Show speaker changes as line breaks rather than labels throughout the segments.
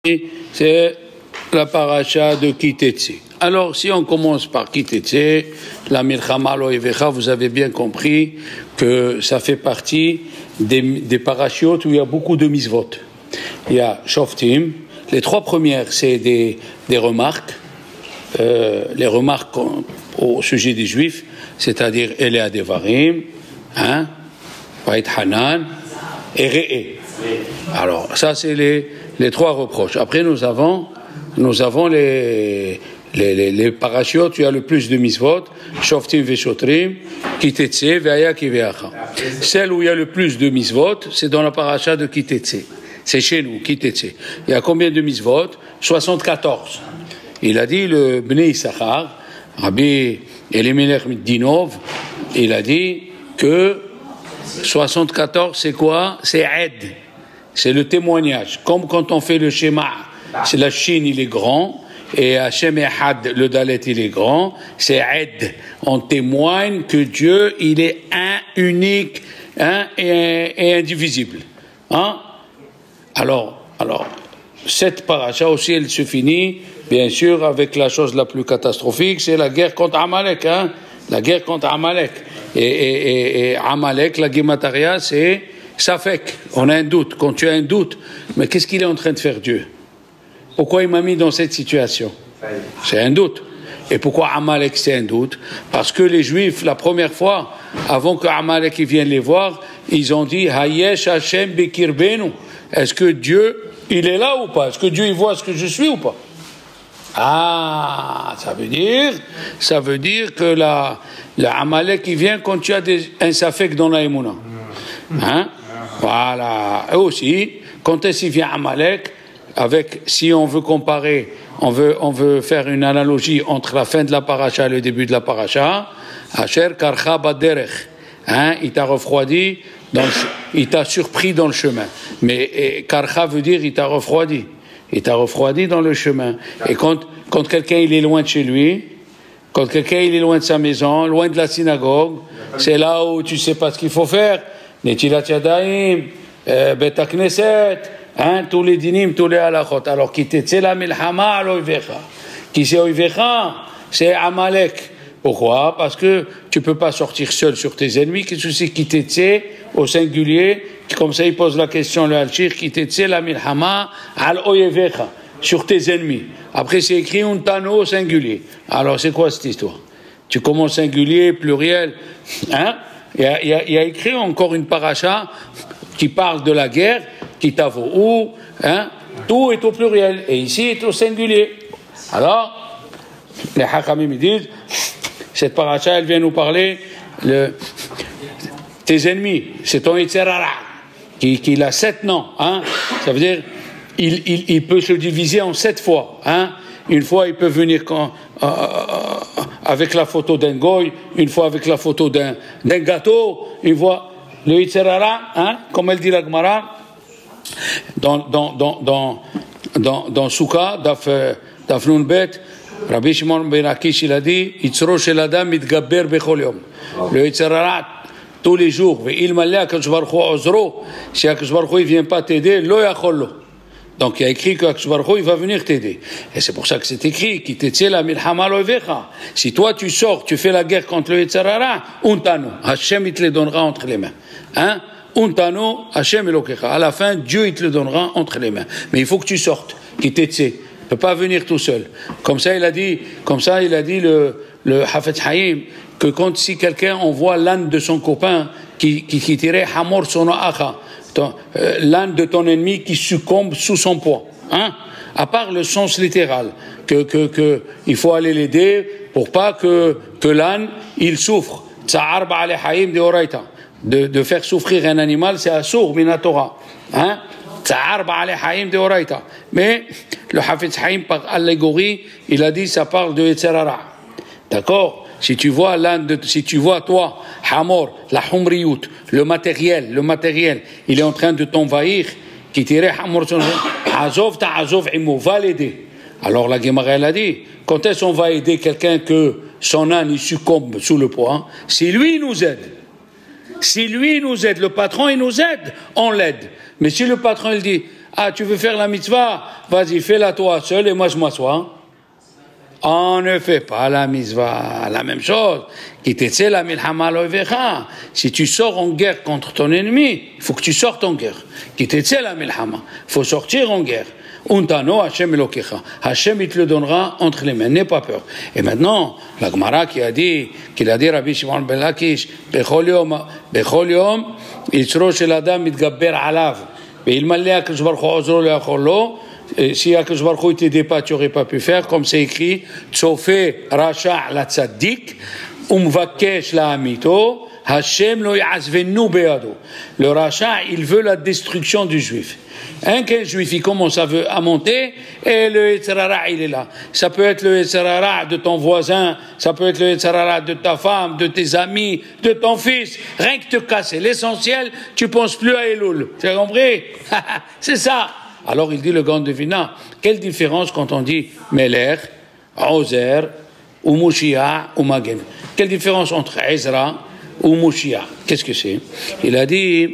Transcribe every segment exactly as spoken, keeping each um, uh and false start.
c'est la paracha de Kitetse. Alors, si on commence par Kitetse, la Milchama lo Evecha, vous avez bien compris que ça fait partie des, des parachutes où il y a beaucoup de misvot. Il y a Shoftim. Les trois premières, c'est des, des remarques, euh, les remarques au sujet des Juifs, c'est-à-dire Elea Devarim, hein, Bait Hanan et Re'e. Alors, ça, c'est les, les trois reproches. Après, nous avons, nous avons les, les, les, les parachutes, il y a le plus de misvot, Shoftim Veshotrim, Kitetse, Ve'aya Kiveacha. Celle où il y a le plus de misvot, c'est dans la paracha de Kitetse. C'est chez nous, Kitetse. Il y a combien de misvot? soixante-quatorze. Il a dit, le Bnei Issachar, Rabbi Elimelech Midinov, il a dit que soixante-quatorze, c'est quoi? C'est Ed. C'est le témoignage. Comme quand on fait le schéma, c'est la Chine, il est grand, et Hachem Ehad, le Dalet, il est grand, c'est Ed. On témoigne que Dieu, il est un, unique, hein, et, et indivisible. Hein? Alors, alors, cette paracha aussi, elle se finit, bien sûr, avec la chose la plus catastrophique, c'est la guerre contre Amalek, hein? La guerre contre Amalek. Et, et, et, et Amalek, la Guémataria, c'est Safek. On a un doute. Quand tu as un doute, mais qu'est-ce qu'il est en train de faire Dieu? Pourquoi il m'a mis dans cette situation? C'est un doute. Et pourquoi Amalek, c'est un doute? Parce que les Juifs, la première fois, avant que Amalek vienne les voir, ils ont dit Hayesh Hashem Bekirbenu. Est-ce que Dieu, il est là ou pas? Est-ce que Dieu, il voit ce que je suis ou pas? Ah, ça veut dire, ça veut dire que la, la Amalek, il vient quand tu as des, un Safek dans la Emouna. Hein? Voilà. Et aussi, quand est-ce qu'il vient Amalek, avec, si on veut comparer, on veut, on veut faire une analogie entre la fin de la paracha et le début de la paracha, Asher Karcha Baderech. Hein? Il t'a refroidi, dans le, il t'a surpris dans le chemin. Mais et, Karcha veut dire il t'a refroidi. Il t'a refroidi dans le chemin. Et quand, quand quelqu'un il est loin de chez lui, quand quelqu'un il est loin de sa maison, loin de la synagogue, c'est là où tu sais pas ce qu'il faut faire. Netilat Yadayim, Bet HaKnesset, hein, tous les dinim, tous les halachot. Alors, Kitetse la milchama al oivecha. Qui c'est oivecha? C'est Amalek. Pourquoi? Parce que tu peux pas sortir seul sur tes ennemis. Qu'est-ce que c'est Kitetse au singulier? Comme ça, il pose la question, le Al-Shir, Kitetse la milchama al oivecha. Sur tes ennemis. Après, c'est écrit untano au singulier. Alors, c'est quoi cette histoire? Tu commences singulier, pluriel, hein? Il y, a, il, y a, il y a écrit encore une paracha qui parle de la guerre, qui t'avoue où, hein, tout est au pluriel, et ici est au singulier. Alors, les Hakamim disent, cette paracha, elle vient nous parler, le, tes ennemis, c'est ton Yitzhara, qui, qui a sept noms, hein, ça veut dire, il, il, il peut se diviser en sept fois, hein. Une fois, il peut venir quand, euh, avec la photo d'un goy, une fois avec la photo d'un, d'un gâteau, une fois le Yitzhara, hein, comme elle dit la Gemara, dans, dans, dans, dans, dans, dans Souka, Daf, Daf Nun Bet, Rabbi Shimon ben Akish, il a dit, Yitzro shel adam mitgabber bechol yom. Le Yitzhara, tous les jours, ve'il malé HaKadosh Baruch Hu ozro, si HaKadosh Baruch Hu ne vient pas t'aider, lo yachol lo. Donc il y a écrit que HaKadosh Baruch Hu, il va venir t'aider. Et c'est pour ça que c'est écrit, Kitetse la milchama lo oivecha. Si toi tu sors, tu fais la guerre contre le Yitzhara, untano, Hashem il te le donnera entre les mains. Hein? Untano, Hashem elokecha. À la fin, Dieu il te le donnera entre les mains. Mais il faut que tu sortes, Kitetse. Tu ne peux pas venir tout seul. Comme ça il a dit, comme ça il a dit le, le Hafetz Haïm, que quand si quelqu'un envoie l'âne de son copain qui, qui, qui tirait Hamor sono acha, Euh, l'âne de ton ennemi qui succombe sous son poids, hein? À part le sens littéral, que, que, que il faut aller l'aider pour pas que, que l'âne, il souffre. De, de faire souffrir un animal, c'est assour min Torah, hein? Mais le Hafetz Haïm, par allégorie, il a dit, ça parle de Yitzhara. D'accord? Si tu vois l'âne, de, si tu vois toi, Hamor, la Humriyut, le matériel, le matériel, il est en train de t'envahir, qui tirait Hamor, Azov ta Azov imo, va l'aider. Alors la Gemara elle a dit, quand est-ce qu'on va aider quelqu'un que son âne il succombe sous le poids? Hein? Si lui nous aide, si lui nous aide, le patron il nous aide, on l'aide. Mais si le patron il dit, Ah, tu veux faire la mitzvah? Vas-y, fais-la toi seul et moi je m'assois. On ne fait pas la mitzvah. La même chose. Si tu sors en guerre contre ton ennemi, il faut que tu sortes en guerre. Il faut sortir en guerre. Untano Hashem Elokecha. Hashem, il te le donnera entre les mains. N'aie pas peur. Et maintenant, la Gemara qui a dit, qu'il a dit Rabbi Shimon ben Lakish, Bechol yom, Bechol yom, Yitzro shel adam mitgabber alav. ואלמלא הקדוש ברוך הוא עוזרו לא יכול לו, si הקדוש ברוך הוא t'aidait pas, tu n'aurais pas pu faire, comme c'est écrit, צופה רשע לצדיק ומבקש לעמיתו, Hashem lo ya'azvenu beyado. Le rachat, il veut la destruction du juif. Un qu'un juif, il commence à, veut, à monter, et le Yetzirara, il est là. Ça peut être le Yetzirara de ton voisin, ça peut être le Yetzirara de ta femme, de tes amis, de ton fils. Rien que te casser. L'essentiel, tu penses plus à Elul. Tu as compris? C'est ça. Alors il dit le grand devina, quelle différence quand on dit Meler, Ozer, ou Moshiach, ou Magen? Quelle différence entre Ezra ou Moshiach? Qu'est-ce que c'est? Il a dit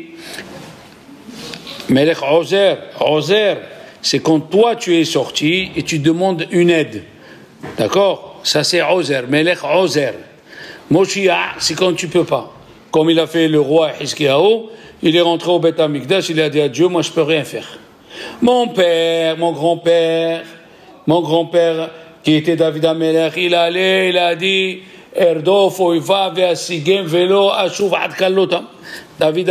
Melech Ozer, Ozer, c'est quand toi tu es sorti et tu demandes une aide. D'accord? Ça c'est Ozer, Melech Ozer. Moshiach, c'est quand tu peux pas. Comme il a fait le roi Hiskiyahu, il est rentré au Beth Amikdash, il a dit à Dieu, moi je peux rien faire. Mon père, mon grand-père, mon grand-père qui était David Amelech, il allait, il a dit Erdof oiva ve'asigem velo ashuv ad kalotam. David,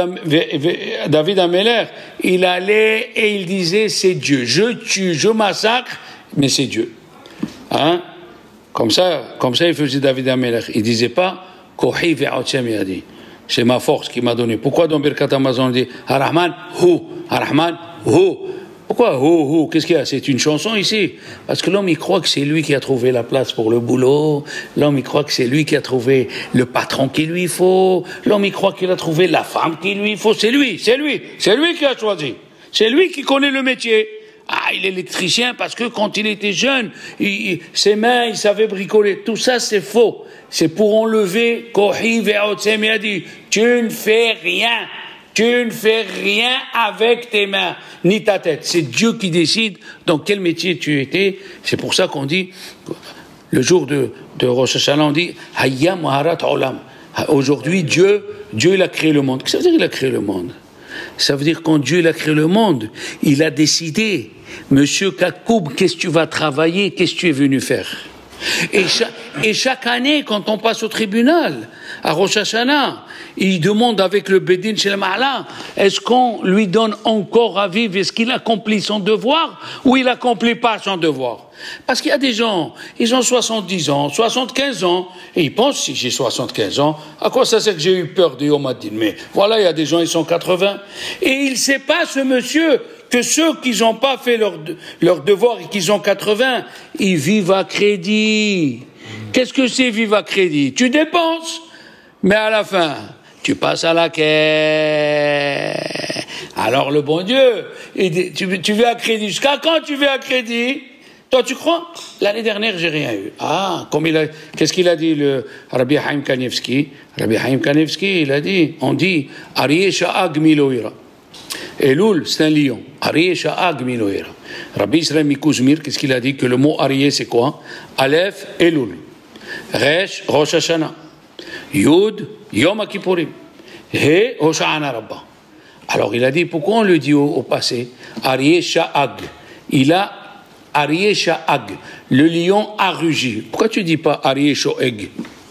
David Amelech, il allait et il disait c'est Dieu. Je tue, je massacre, mais c'est Dieu. Hein? Comme ça, comme ça il faisait David Amelech. Il disait pas Kohi ve'otsem yadi. C'est ma force qui m'a donné. Pourquoi dans Birkat Hamazon on dit Ar-Rahman hu, Ar-Rahman hu? Pourquoi hu hu? Qu'est-ce qu'il y a? C'est une chanson ici. Parce que l'homme il croit que c'est lui qui a trouvé la place pour le boulot. L'homme il croit que c'est lui qui a trouvé le patron qu'il lui faut. L'homme il croit qu'il a trouvé la femme qu'il lui faut. C'est lui, c'est lui, c'est lui qui a choisi. C'est lui qui connaît le métier. Ah, il est électricien parce que quand il était jeune, il, il, ses mains, il savait bricoler. Tout ça, c'est faux. C'est pour enlever Kohi ve'otsem yadi. Tu ne fais rien. Tu ne fais rien avec tes mains, ni ta tête. C'est Dieu qui décide dans quel métier tu étais. C'est pour ça qu'on dit, le jour de, de Rosh Hashanah, on dit Hayya Maharat Olam. Aujourd'hui, Dieu, Dieu il a créé le monde. Qu'est-ce que ça veut dire qu'il a créé le monde? Ça veut dire quand Dieu il a créé le monde, il a décidé, Monsieur Kakoub, qu'est-ce que tu vas travailler, qu'est-ce que tu es venu faire? Et chaque, et chaque année, quand on passe au tribunal, à Rosh Hashanah, il demande avec le Bedin chez le Ma'ala, est-ce qu'on lui donne encore à vivre? Est-ce qu'il accomplit son devoir ou il n'accomplit pas son devoir? Parce qu'il y a des gens, ils ont soixante-dix ans, soixante-quinze ans, et ils pensent, si j'ai soixante-quinze ans, à quoi ça sert que j'ai eu peur de Yom Hadin? Mais voilà, il y a des gens, ils sont quatre-vingts. Et il ne sait pas, ce monsieur, que ceux qui n'ont pas fait leur, leur devoir et qui ont quatre-vingts, ils vivent à crédit. Qu'est-ce que c'est vivre à crédit? Tu dépenses, mais à la fin, tu passes à la caisse. Alors le bon Dieu, il, tu, tu vis à crédit. Jusqu'à quand tu vis à crédit? Toi, tu crois? L'année dernière, j'ai rien eu. Ah, comme il a, qu'est-ce qu'il a dit le Rabbi Haim Kanievski? Rabbi Haim Kanievski, il a dit, on dit, Arieh Sha'ag Miloïra. Elul, c'est un lion. Arieh Sha'ag Miloïra. Rabbi Israël Mikouzmir, qu'est-ce qu'il a dit? Que le mot Arieh, c'est quoi? Aleph, Elul. Resh, Rosh Hashanah. Yud, Yom Kippourim. He, Hosha'ana Rabba. Alors, il a dit, pourquoi on le dit au, au passé? Arieh Sha'ag. Il a Arieh Sha'ag. Le lion a rugi. Pourquoi tu dis pas Arieh Sho'eg?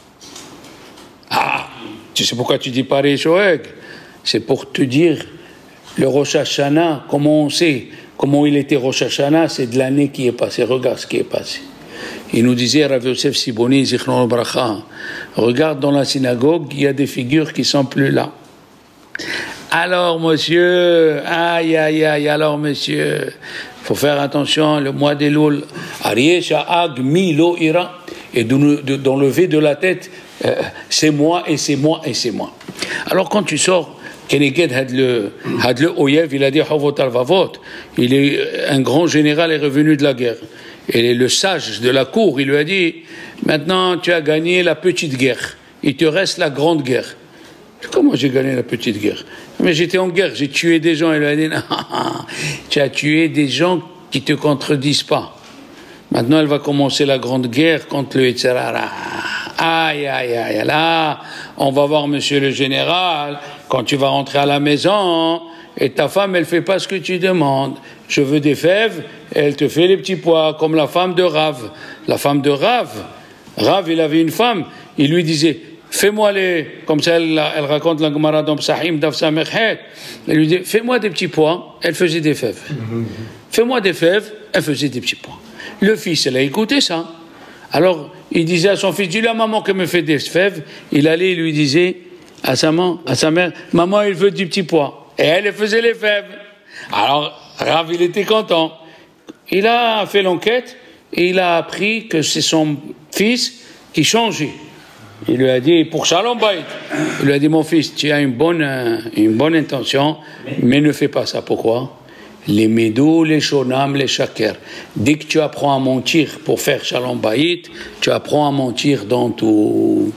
Ah, tu sais pourquoi tu dis pas Arieh Sho'eg? C'est pour te dire, le Rosh Hashanah, comment on sait, comment il était Rosh Hashanah, c'est de l'année qui est passée. Regarde ce qui est passé. Il nous disait, Rav Yosef Siboni, Zichron Bracha, regarde dans la synagogue, il y a des figures qui sont plus là. Alors, monsieur, aïe, aïe, aïe, alors, monsieur, il faut faire attention, le mois d'Elul, Arieh Sha'ag Milo Ira, et d'enlever de la tête, euh, c'est moi, et c'est moi, et c'est moi. Alors, quand tu sors, Keneged had le, had le Oyev, il a dit, Havot al-Vavot, il est, un grand général est revenu de la guerre. Et le sage de la cour, il lui a dit, maintenant tu as gagné la petite guerre, il te reste la grande guerre. Comment j'ai gagné la petite guerre? Mais j'étais en guerre, j'ai tué des gens. Il lui a dit, non, tu as tué des gens qui ne te contredisent pas. Maintenant, elle va commencer la grande guerre contre le Yetzirara. Aïe, aïe, aïe, là, on va voir monsieur le général, quand tu vas rentrer à la maison, et ta femme, elle ne fait pas ce que tu demandes. Je veux des fèves, et elle te fait les petits pois, comme la femme de Rav. La femme de Rav, Rav, il avait une femme, il lui disait, fais-moi les... Comme ça, elle, elle raconte la Gemara dans Psahim, d'Afsa Mechet. Elle lui dit, fais-moi des petits pois, elle faisait des fèves. Fais-moi des fèves, elle faisait des petits pois. Le fils, elle a écouté ça. Alors, il disait à son fils, dis-lui à maman qu'elle me fait des fèves. Il allait, il lui disait à sa, maman, à sa mère, maman, il veut du petit pois. Et elle, elle faisait les fèves. Alors, Rav, il était content. Il a fait l'enquête et il a appris que c'est son fils qui changeait. Il lui a dit, pour Shalom Bayit, il lui a dit, mon fils, tu as une bonne, une bonne intention, mais ne fais pas ça. Pourquoi? Les médou, les shonam, les shaker. Dès que tu apprends à mentir pour faire Shalom Bayit, tu apprends à mentir dans tout.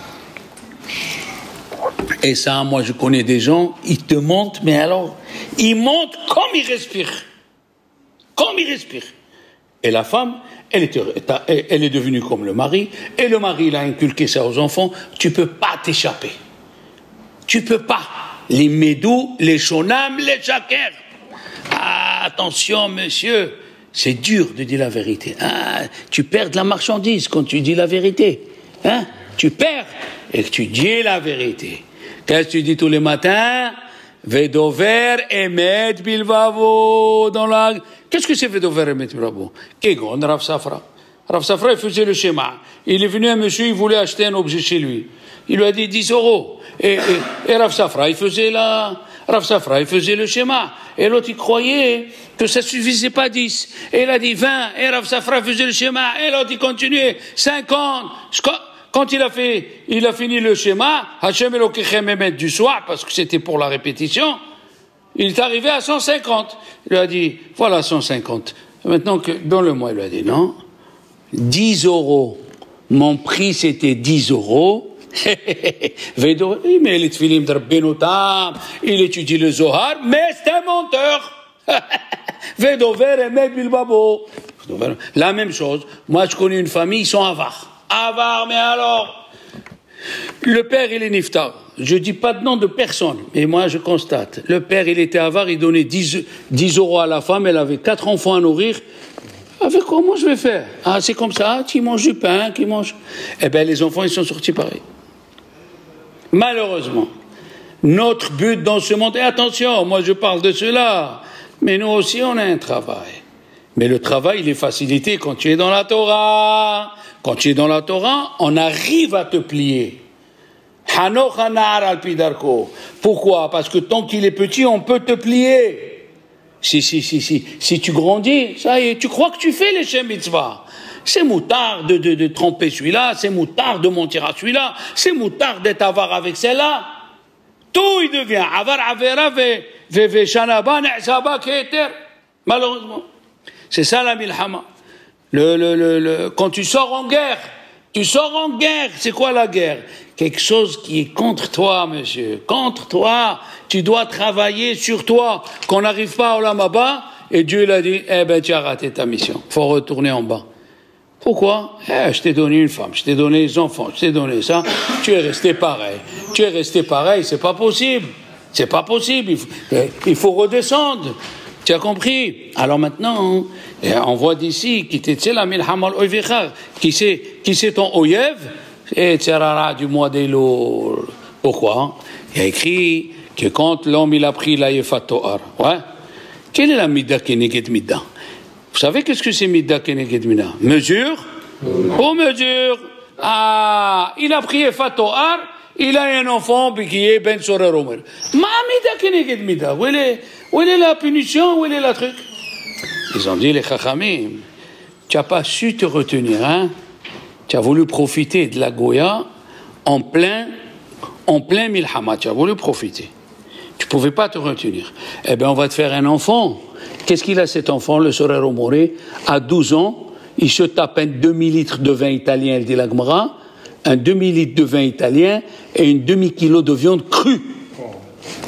Et ça, moi, je connais des gens, ils te mentent, mais alors, ils mentent comme ils respirent. Comme ils respirent. Et la femme, elle est, elle est devenue comme le mari, et le mari, il a inculqué ça aux enfants. Tu ne peux pas t'échapper. Tu ne peux pas. Les médou, les shonam, les shaker. Ah, attention, monsieur, c'est dur de dire la vérité. Ah, tu perds de la marchandise quand tu dis la vérité. Hein? Tu perds et tu dis la vérité. Qu'est-ce que tu dis tous les matins? Vedover emet bilvavo dans la... Qu'est-ce que c'est Vedover emet bilvavo? Kegon, Rav Safra. Rav Safra, il faisait le schéma. Il est venu un monsieur, il voulait acheter un objet chez lui. Il lui a dit dix euros. Et, et, et Rav Safra, il faisait la... Rav Safra, il faisait le schéma. Et l'autre, il croyait que ça suffisait pas dix. Et il a dit vingt. Et Rav Safra faisait le schéma. Et l'autre, il continuait. cinquante. Quand il a fait, il a fini le schéma, Hachem Elokechem Emet du soir, parce que c'était pour la répétition, il est arrivé à cent cinquante. Il lui a dit, voilà cent cinquante. Maintenant, que, donne-le-moi. Il lui a dit, non. dix euros. Mon prix, c'était dix euros. Oui, mais les tfilim de Rabbeinu Tam, il étudie le Zohar, mais c'est un menteur. Vedover emet bilbabo. La même chose. Moi, je connais une famille, ils sont avares. Avares, mais alors, le père, il est niftar. Je dis pas de nom de personne, mais moi, je constate. Le père, il était avare, il donnait dix, dix euros à la femme, elle avait quatre enfants à nourrir. Avec quoi, moi, je vais faire? Ah, c'est comme ça, qui mange du pain, qui mange... Eh bien, les enfants, ils sont sortis pareil. Malheureusement, notre but dans ce monde, et attention, moi je parle de cela, mais nous aussi on a un travail. Mais le travail, il est facilité quand tu es dans la Torah. Quand tu es dans la Torah, on arrive à te plier. Pourquoi? Parce que tant qu'il est petit, on peut te plier. Si, si, si, si, si tu grandis, ça y est, tu crois que tu fais les Shem Mitzvah. C'est moutard de, de, de tromper celui-là, c'est moutard de mentir à celui-là, c'est moutard d'être avare avec celle-là. Tout il devient avare, avera, ve, ve, shanaba, ne'saba, keter. Malheureusement. C'est ça la milhama. Le, le, le, le, quand tu sors en guerre, tu sors en guerre. C'est quoi la guerre? Quelque chose qui est contre toi, monsieur. Contre toi. Tu dois travailler sur toi. Qu'on n'arrive pas au Lamaba, et Dieu l'a dit, eh ben, tu as raté ta mission. Faut retourner en bas. Pourquoi? Eh, je t'ai donné une femme, je t'ai donné des enfants, je t'ai donné ça, tu es resté pareil. Tu es resté pareil, c'est pas possible. C'est pas possible, il faut, il faut redescendre. Tu as compris? Alors maintenant, on voit d'ici, qui t'est la milhamal oivichar, qui c'est, qui c'est ton oyev, et tsarara du mois d'Elul. Pourquoi? Il y a écrit que quand l'homme il a pris la yefat toar, ouais? Quelle est la mida keneged mida? Vous savez qu'est-ce que c'est Midda Keneged Mida? Mesure pour mesure. Ah, il a pris Fatoar, il a un enfant qui est Ben Sorer Omer. Ma Midda Keneged Mida. Où est, où est la punition? Où est la truc? Ils ont dit les Chachamim, tu n'as pas su te retenir, hein? Tu as voulu profiter de la Goya en plein, en plein Milhama. Tu as voulu profiter. Tu ne pouvais pas te retenir. Eh bien, on va te faire un enfant. Qu'est-ce qu'il a cet enfant, le Sorer Omoré? À douze ans, il se tape un demi-litre de vin italien, elle dit la Gemara, un demi-litre de vin italien et une demi-kilo de viande crue.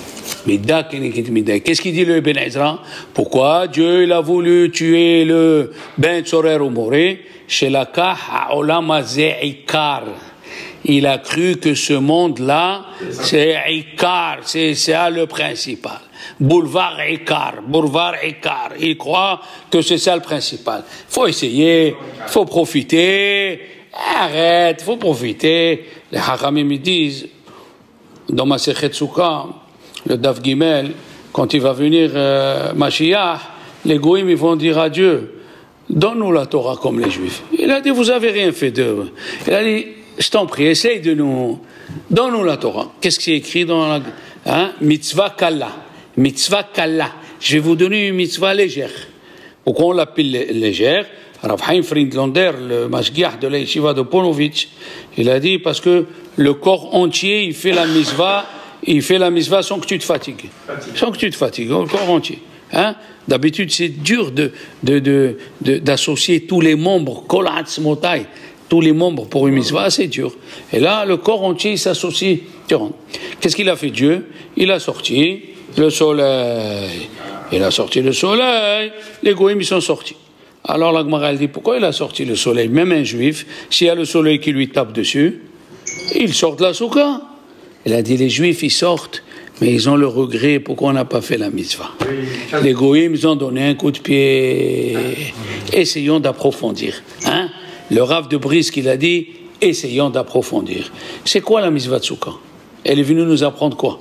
Qu'est-ce qu'il dit le Ibn Ezra? Pourquoi Dieu il a voulu tuer le Ben Tzorer ou Moré? Chez la Kah Olam Hazeh Ikar. Il a cru que ce monde-là, c'est Ikar, c'est ça le principal. Boulevard Ikar, boulevard Ikar. Il croit que c'est ça le principal. Faut essayer, faut profiter. Arrête, faut profiter. Les Hakamim me disent, dans ma Sechet Souka, le Daf Gimel, quand il va venir euh, Mashiach, les Goïms ils vont dire à Dieu, donne-nous la Torah comme les Juifs. Il a dit, vous avez rien fait d'eux. Il a dit, je t'en prie, essaye de nous, donne-nous la Torah. Qu'est-ce qui est écrit dans la, hein? Mitzvah Kalla. Mitzvah Kalla. Je vais vous donner une mitzvah légère. Pourquoi on l'appelle légère? Rav Chaim Friedlander, le mashgiach de la yeshiva de Ponovitch, il a dit parce que le corps entier, il fait la mitzvah, il fait la mitzvah sans que tu te fatigues. Sans que tu te fatigues, le corps entier. Hein? D'habitude, c'est dur de, de, de, de, d'associer tous les membres, kol atzmotai, tous les membres pour une mitzvah, c'est dur. Et là, le corps entier s'associe. Qu'est-ce qu'il a fait Dieu? Il a sorti le soleil. Il a sorti le soleil. Les goïms, ils sont sortis. Alors la Gemara, elle dit, pourquoi il a sorti le soleil? Même un juif, s'il y a le soleil qui lui tape dessus, il sort de la soukha. Elle a dit, les juifs, ils sortent, mais ils ont le regret, pourquoi on n'a pas fait la mitzvah? Oui, les goïms, ils ont donné un coup de pied. Essayons d'approfondir. Hein? Le Rav de Brisk, il a dit, essayons d'approfondir. C'est quoi la mitzvah de soukha? Elle est venue nous apprendre quoi?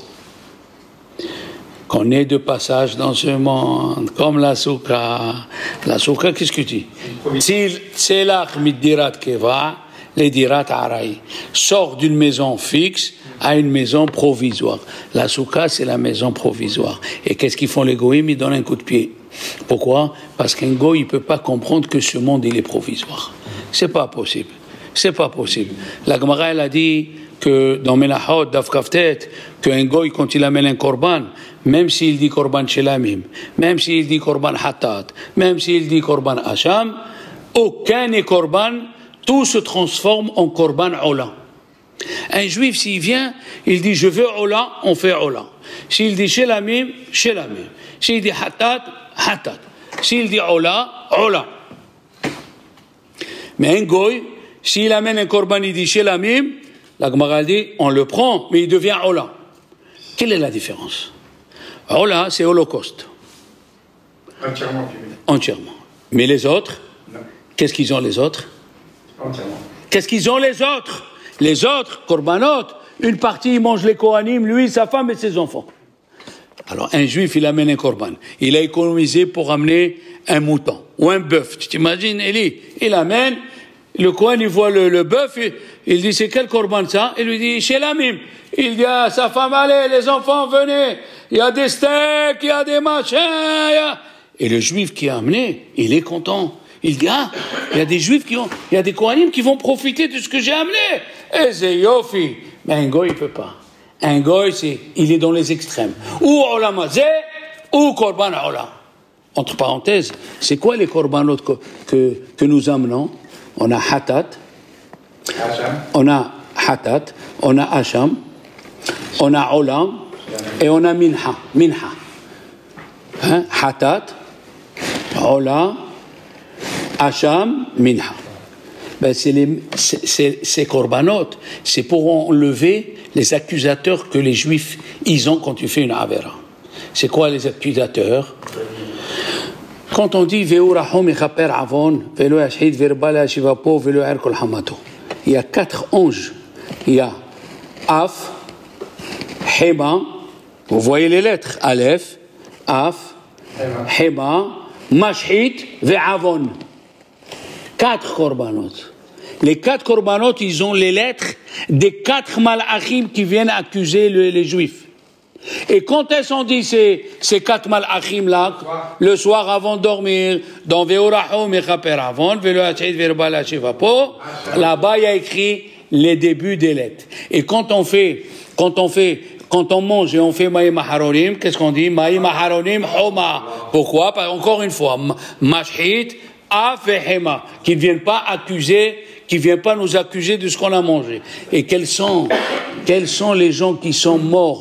Qu'on est de passage dans ce monde, comme la soukha. La soukha, qu'est-ce que tu dis? Tselach midirat keva, les dirat araï. Sort d'une maison fixe à une maison provisoire. La soukha, c'est la maison provisoire. Et qu'est-ce qu'ils font les goïms? Ils donnent un coup de pied. Pourquoi? Parce qu'un goï, il ne peut pas comprendre que ce monde, il est provisoire. C'est pas possible. C'est pas possible. La Gemara, elle a dit que dans Menachot, Daf Kaftet, qu'un goy, quand il amène un korban, même s'il dit korban shelamim, même s'il dit korban hatat, même s'il dit korban hacham, aucun n'est korban, tout se transforme en korban ola. Un juif, s'il vient, il dit je veux ola, on fait ola. S'il dit shelamim, shelamim. S'il dit hatat, hatat. S'il dit ola, ola. Mais un goy, s'il amène un korban, il dit shelamim, la Gemara dit, on le prend, mais il devient Ola. Quelle est la différence? Ola, c'est Holocauste.
Entièrement.
Entièrement. Mais les autres, non. Qu'est-ce qu'ils ont les autres?
Entièrement.
Qu'est-ce qu'ils ont les autres? Les autres, Korbanot, une partie, ils mangent les Kohanim, lui, sa femme et ses enfants. Alors, un juif, il amène un Korban. Il a économisé pour amener un mouton ou un bœuf. Tu t'imagines, Eli? Il amène. Le Kohen, il voit le, le bœuf, il, il dit, c'est quel korban ça? Il lui dit, chez l'amim. Il dit à sa femme, allez, les enfants, venez. Il y a des steaks, il y a des machins. Il y a... Et le juif qui a amené, il est content. Il dit, ah, il y a des juifs qui ont, il y a des Kohanim qui vont profiter de ce que j'ai amené. Et c'est yofi. Mais un goy, il peut pas. Un goy, c'est, il est dans les extrêmes. Ou olam hazeh, ou korban olam. Entre parenthèses, c'est quoi les korbanot que, que, que nous amenons? On a hatat, Hacham. on a hatat, on a hacham, on a olam et on a minha, minha. Hein? Hatat, olam, hacham, minha. Ben c'est les, c'est, c'est, ces korbanot, c'est pour enlever les accusateurs que les juifs ils ont quand tu fais une avera. C'est quoi les accusateurs? Quand on dit il y a quatre anges. Il y a Af, Hema, vous voyez les lettres, Aleph, Af, Hema, Mashhit, Ve'avon. Quatre korbanot. Les quatre korbanot, ils ont les lettres des quatre malachim qui viennent accuser le, les juifs. Et quand elles sont dit ces, ces quatre malachim là, le soir avant de dormir, dans Ve'orachom Mechaper Avon, Ve'loachid Ve'rbala Shivapo, là-bas il y a écrit les débuts des lettres. Et quand on fait, quand on fait, quand on mange et on fait Maïm Aharonim, qu'est-ce qu'on dit? Maïm Aharonim Homa. Pourquoi? Parce, encore une fois, Mashhit, Af et Hema, qui ne viennent pas accuser, qui ne viennent pas nous accuser de ce qu'on a mangé. Et quels sont, quels sont les gens qui sont morts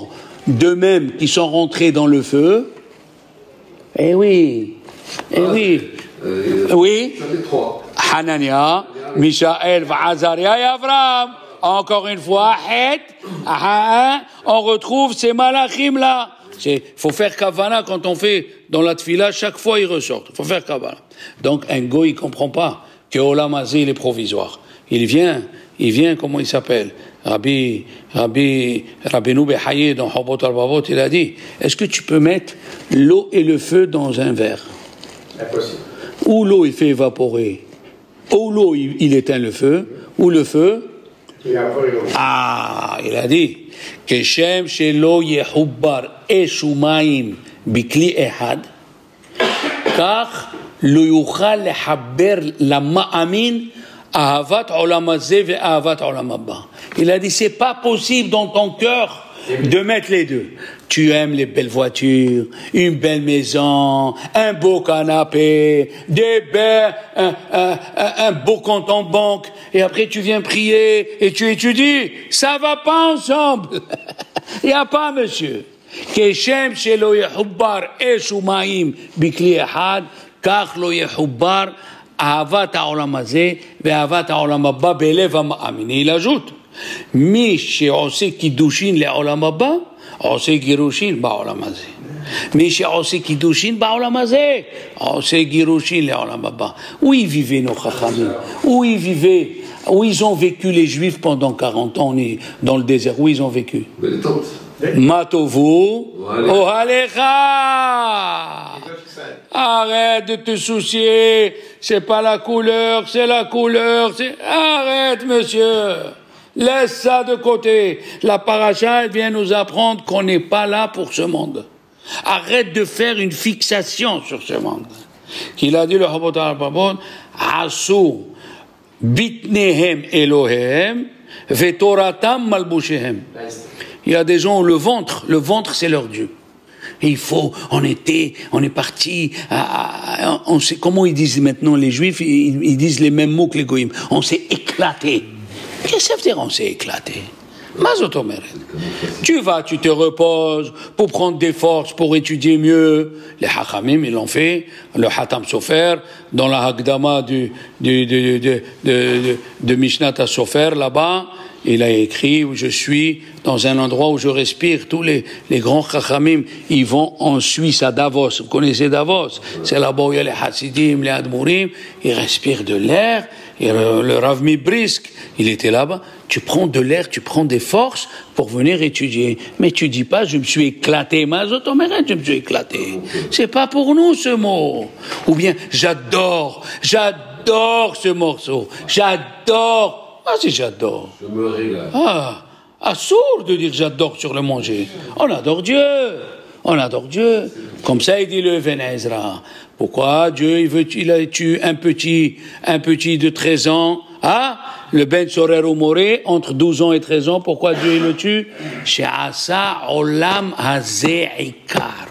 d'eux-mêmes qui sont rentrés dans le feu. Eh oui, eh oui,
Euh,
oui.
J'en ai trois.
Hanania, Michaël, Azaria et Avram. Encore une fois, Het, on retrouve ces malachim là. Il faut faire kavana quand on fait dans la tfila, chaque fois ils ressortent. Il faut faire kavana. Donc un go, il ne comprend pas que Olam Hazé, il est provisoire. Il vient, il vient, comment il s'appelle? Rabbi, Rabbi, Rabbeinu Behaye dans Hobot al-Babot, il a dit, est-ce que tu peux mettre l'eau et le feu dans un verre?
Impossible.
Ou l'eau, il fait évaporer. Ou l'eau, il, il éteint le feu. Ou le feu.
Il a pas eu l'eau.
Ah, il a dit, que Shem shelo yehubbar eshumayim bikli ehad, car lo yuchal lehabber la ma'amin ahavat olam hazeh ve ahavat olam haba. Il a dit, c'est pas possible dans ton cœur de mettre les deux. Tu aimes les belles voitures, une belle maison, un beau canapé, des belles, un, un, un, un beau compte en banque, et après tu viens prier et tu étudies. Ça va pas ensemble. Il n'y a pas, monsieur. Keshem shelo yehubbar eshumayim bikli ehad, kach lo yehubbar ahavat ha'olam hazeh ve ahavat ha'olam haba belev ha'ma'amin. Il ajoute, mi she'oseh kiddushin le'olam haba, עושה גירושין בעולם הזה. מי שעושה קידושין בעולם הזה, עושה גירושין לעולם הבא. Où ils vivaient nos chachamim? Où ils vivaient? Où ils ont vécu les Juifs pendant quarante ans dans le désert? Où ils ont vécu? Matovu, Ohalecha. Arrête de te soucier. C'est pas la couleur, c'est la couleur. Arrête, monsieur. Laisse ça de côté. La paracha, elle vient nous apprendre qu'on n'est pas là pour ce monde. Arrête de faire une fixation sur ce monde. Qu'il a dit le Hobot al-Babot, Asu bitnehem Elohem vetoratam malbushehem. Il y a des gens où le ventre, le ventre c'est leur Dieu. Et il faut, on était, on est parti, à, à, on sait comment ils disent maintenant les Juifs, ils, ils disent les mêmes mots que les Goïms. On s'est éclaté. Qu'est-ce que ça veut dire on s'est éclaté? Tu vas, tu te reposes pour prendre des forces, pour étudier mieux. Les Hachamim, ils l'ont fait. Le Hatam Sofer, dans la Hagdama du, du, du, de, de, de, de Mishnat HaSofer, là-bas, il a écrit où je suis dans un endroit où je respire. Tous les, les grands Chachamim, ils vont en Suisse à Davos. Vous connaissez Davos? C'est là-bas où il y a les Hasidim, les Admourim. Ils respirent de l'air. Et le, le Rav Mibrisk, il était là-bas. Tu prends de l'air, tu prends des forces pour venir étudier. Mais tu dis pas, je me suis éclaté. Mazotomeret, je me suis éclaté. C'est pas pour nous ce mot. Ou bien, j'adore, j'adore ce morceau. J'adore. Ah, si j'adore.
Je me régale.
Ah, ah, sourd de dire j'adore sur le manger. On adore Dieu. On adore Dieu. Comme ça, il dit le Even Ezra. Pourquoi Dieu, il veut, il a tué un petit, un petit de treize ans, ah, le Ben Sorer ou Moré, entre douze ans et treize ans, pourquoi Dieu, il le tue? She'asa olam hazeh ikar.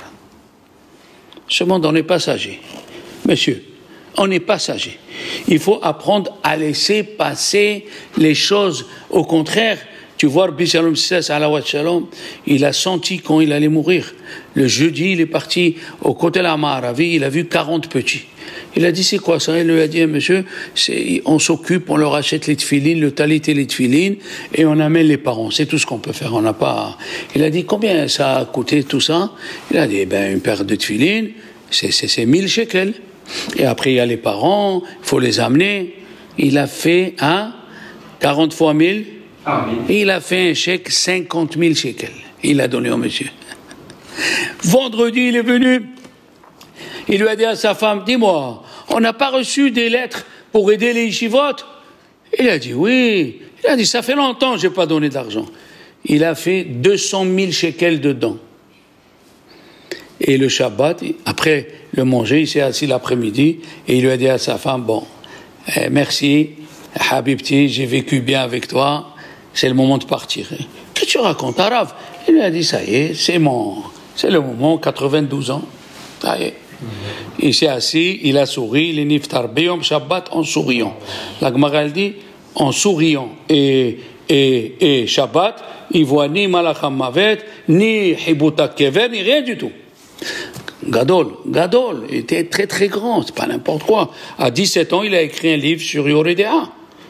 Ce monde, on est passager. Monsieur, on est passager. Il faut apprendre à laisser passer les choses. Au contraire, tu vois, Rabbi Shalom Sess, Alawat Shalom, il a senti quand il allait mourir. Le jeudi, il est parti au côté de la Maharavi, il a vu quarante petits. Il a dit, c'est quoi ça? Il lui a dit, monsieur, c'est, on s'occupe, on leur achète les tefilines, le talit et les tefilines, et on amène les parents. C'est tout ce qu'on peut faire. On n'a pas. Il a dit, combien ça a coûté tout ça? Il a dit, eh ben, une paire de tefilines, c'est, c'est, c'est mille shekels. Et après, il y a les parents, il faut les amener. Il a fait, hein, quarante fois mille. Et il a fait un chèque, cinquante mille shekels. Il a donné au monsieur. Vendredi, il est venu. Il lui a dit à sa femme, dis-moi, on n'a pas reçu des lettres pour aider les yeshivot? Il a dit oui. Il a dit, ça fait longtemps que je n'ai pas donné d'argent. Il a fait deux cent mille shekels dedans. Et le Shabbat, après le manger, il s'est assis l'après-midi et il lui a dit à sa femme, bon, eh, merci, Habibti, j'ai vécu bien avec toi. C'est le moment de partir. Qu'est-ce que tu racontes, Arabe? Il lui a dit, ça y est, c'est mon, c'est le moment, quatre-vingt-douze ans. Ça y est. Il s'est assis, il a souri, il est niftar beyom Shabbat en souriant. La Gemara elle dit, en souriant et, et, et Shabbat, il voit ni Malacham Mavet, ni Hibuta Kever, ni rien du tout. Gadol, Gadol, il était très très grand, c'est pas n'importe quoi. À dix-sept ans, il a écrit un livre sur Yoredea.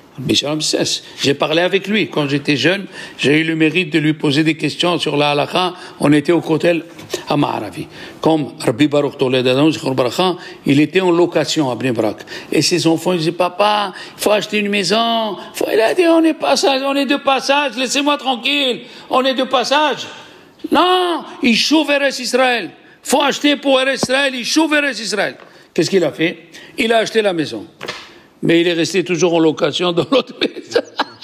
J'ai parlé avec lui quand j'étais jeune, j'ai eu le mérite de lui poser des questions sur la halakha. On était au Kotel à Ma'aravi. Comme Rabbi Baruch Toledadon, il était en location à Bnei Brak. Et ses enfants, ils disaient, papa, il faut acheter une maison. Il a dit, on est passage, on est de passage, laissez-moi tranquille, on est de passage. Non, il chauve Eretz Israël. Il faut acheter pour Eretz Israël, il chauve Eretz Israël. Qu'est-ce qu'il a fait? Il a acheté la maison. Mais il est resté toujours en location dans l'autre maison.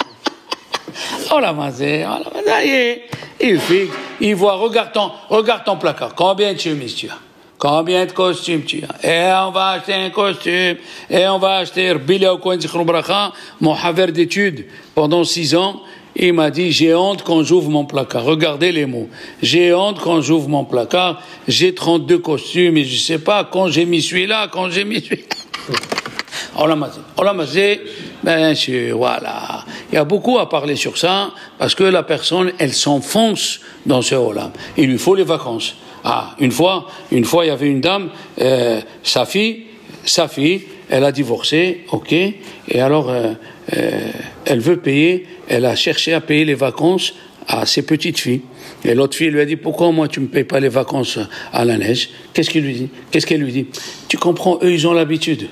On l'a mazé, on l'a mazé. Il fait, il voit, regarde ton, regarde ton placard. Combien de chemises tu as? Combien de costumes tu as? Et on va acheter un costume. Et on va acheter, Bila Okoen Zichron Bracha, mon haver d'études, pendant six ans, il m'a dit, j'ai honte quand j'ouvre mon placard. Regardez les mots. J'ai honte quand j'ouvre mon placard. J'ai trente-deux costumes et je sais pas quand j'ai mis celui-là, quand j'ai mis celui-là. On l'a mazé. On l'a mazé, bien sûr, voilà. Il y a beaucoup à parler sur ça, parce que la personne, elle s'enfonce dans ce olam. Il lui faut les vacances. Ah, une fois, une fois, il y avait une dame, euh, sa fille, sa fille, elle a divorcé, ok, et alors, euh, euh, elle veut payer, elle a cherché à payer les vacances à ses petites filles. Et l'autre fille lui a dit, pourquoi moi tu me payes pas les vacances à la neige? Qu'est-ce qu'il lui dit? Qu'est-ce qu'elle lui dit? Tu comprends, eux, ils ont l'habitude.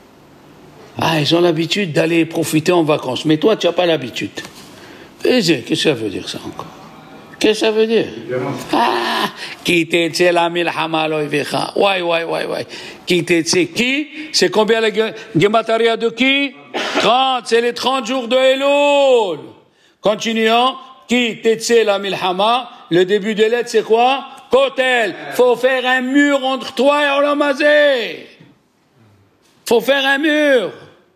Ah, ils ont l'habitude d'aller profiter en vacances. Mais toi, tu n'as pas l'habitude. Qu'est-ce que ça veut dire, ça, encore? Qu'est-ce que ça veut dire? Ah, qui t'était la milhama loivecha. Ouais, ouais, ouais, ouais. Qui t'était qui? C'est combien la Gemataria de qui? trente, c'est les trente jours de Elul. Continuons. Qui t'était la milhama? Le début de lettre, c'est quoi? Kotel. Faut faire un mur entre toi et Olamazé. Faut faire un mur.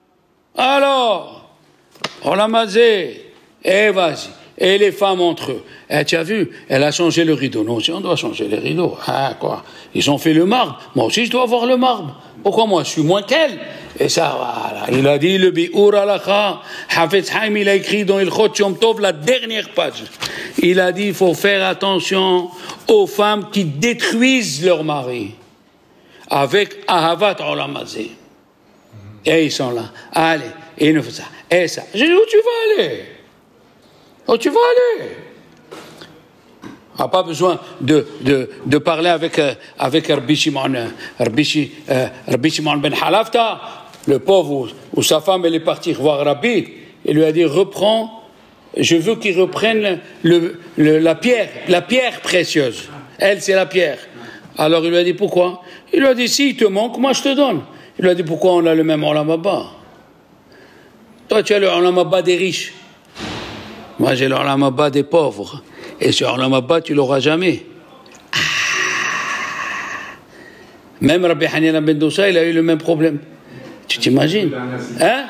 Alors, on l'a mazé. Et vas-y. Et les femmes entre eux. Eh, tu as vu, elle a changé le rideau. Non, si on doit changer les rideaux. Ah, quoi? Ils ont fait le marbre. Moi aussi, je dois avoir le marbre. Pourquoi moi, je suis moins qu'elle? Et ça, voilà. Il a dit le bi'ur alakha. Hafetz Haim, il a écrit dans Ilchot Yom Tov, la dernière page. Il a dit, il faut faire attention aux femmes qui détruisent leur mari. Avec Ahavat Olamazé. Et ils sont là. Allez, et nous faisons ça. Et ça. J'ai dit, où tu vas aller? Où tu vas aller? On n'a pas besoin de, de, de parler avec, euh, avec Rabbi Shimon, euh, Rabbi, euh, Rabbi Shimon ben Halafta, le pauvre où, où sa femme elle est partie voir Rabbi. Il lui a dit, reprends, je veux qu'il reprenne le, le, la pierre, la pierre précieuse. Elle, c'est la pierre. Alors il lui a dit, pourquoi? Il lui a dit, si il te manque, moi je te donne. Il lui a dit, pourquoi on a le même Olam Haba? Toi, tu as le Olam Haba des riches. Moi, j'ai le Olam Haba des pauvres. Et ce Olam Haba, tu l'auras jamais. Ah. Même Rabbi Hanina ben Doussa, il a eu le même problème. Tu t'imagines? Hein?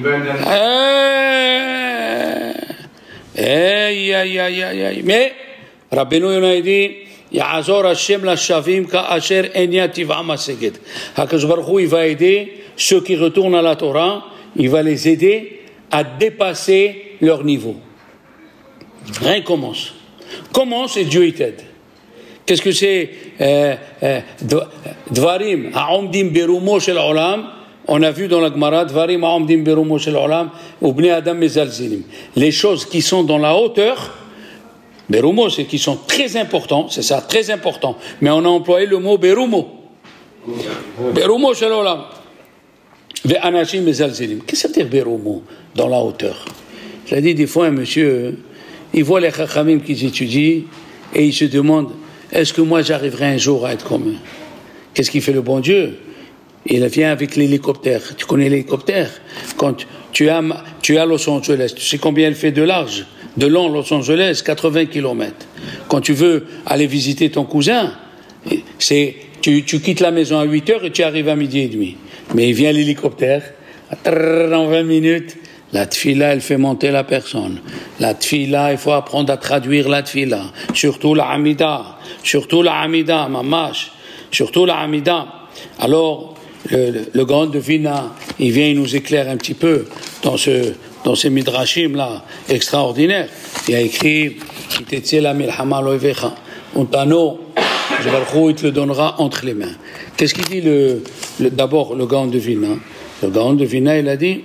Aïe, aïe, aïe, aïe, aïe. Mais, Rabbi Nouh, il a dit, Ya'azor Hashem la shavim ka'asher enya tiv'a maseged. Hakadosh Baruch Hu, il va aider ceux qui retournent à la Torah, il va les aider à dépasser leur niveau. Rien commence. Commence et Dieu t'aide. Qu'est-ce que c'est euh, euh, Dvarim ha'omdim berumo shel olam? On a vu dans la Gemara Dvarim ha'omdim berumo shel olam ou bnei adam mezalzilim. Les choses qui sont dans la hauteur, Berumo, c'est qui sont très importants, c'est ça, très important. Mais on a employé le mot Berumo. Berumo shel olam. Ve'anashim mezalzilim. Qu'est-ce que ça veut dire Berumo, dans la hauteur? Je l'ai dit des fois, un monsieur, il voit les chachamim qui étudient et il se demande, est-ce que moi j'arriverai un jour à être comme eux? Qu'est-ce qu'il fait le bon Dieu? Il vient avec l'hélicoptère. Tu connais l'hélicoptère? Quand tu as, tu as Los Angeles, tu sais combien elle fait de large? De long, Los Angeles, quatre-vingts kilomètres. Quand tu veux aller visiter ton cousin, c'est, tu, tu quittes la maison à huit heures et tu arrives à midi et demi. Mais il vient l'hélicoptère, en vingt minutes, la tfila, elle fait monter la personne. La tfila, il faut apprendre à traduire la tfila. Surtout la amida. Surtout la amida, mamash. Surtout la amida. Alors, le, le, le grand devina, il vient, il nous éclaire un petit peu dans ce, dans ces midrashim là extraordinaires, il y a écrit la milhama loivecha, ontano, il te le donnera entre les mains. Qu'est-ce qu'il dit le, le d'abord le Gaon de Vilna? Le Gaon de Vilna, il a dit